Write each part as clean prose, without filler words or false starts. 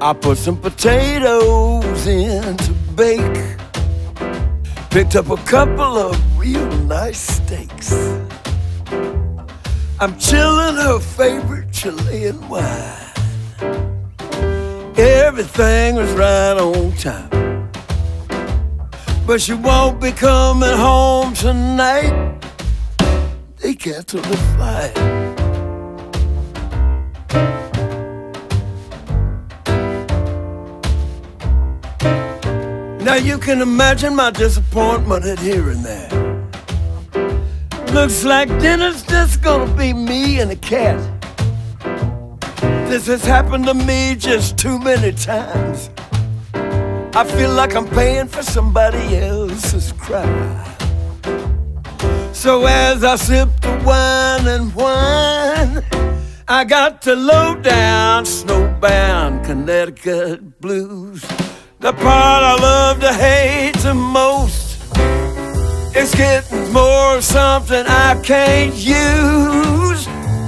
I put some potatoes in to bake. Picked up a couple of real nice steaks. I'm chilling her favorite Chilean wine. Everything was right on time, but she won't be coming home tonight. They canceled the flight. Now you can imagine my disappointment at hearing that. Looks like dinner's just gonna be me and a cat. This has happened to me just too many times. I feel like I'm paying for somebody else's crime. So as I sip the wine and whine, I got to low down, snowbound Connecticut blues. The part I love to hate the most is getting more of something I can't use.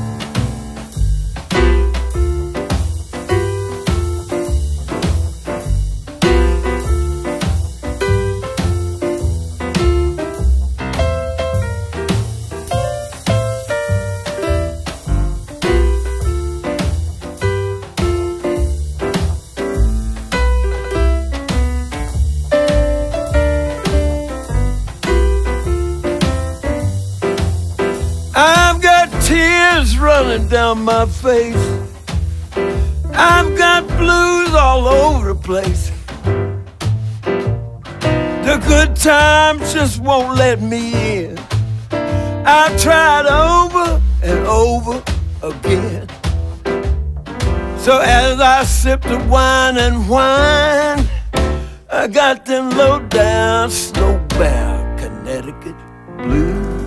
I've got tears running down my face. I've got blues all over the place. The good times just won't let me in. I've tried over and over again. So as I sip the wine and whine, I got them low down, snowbound Connecticut blues.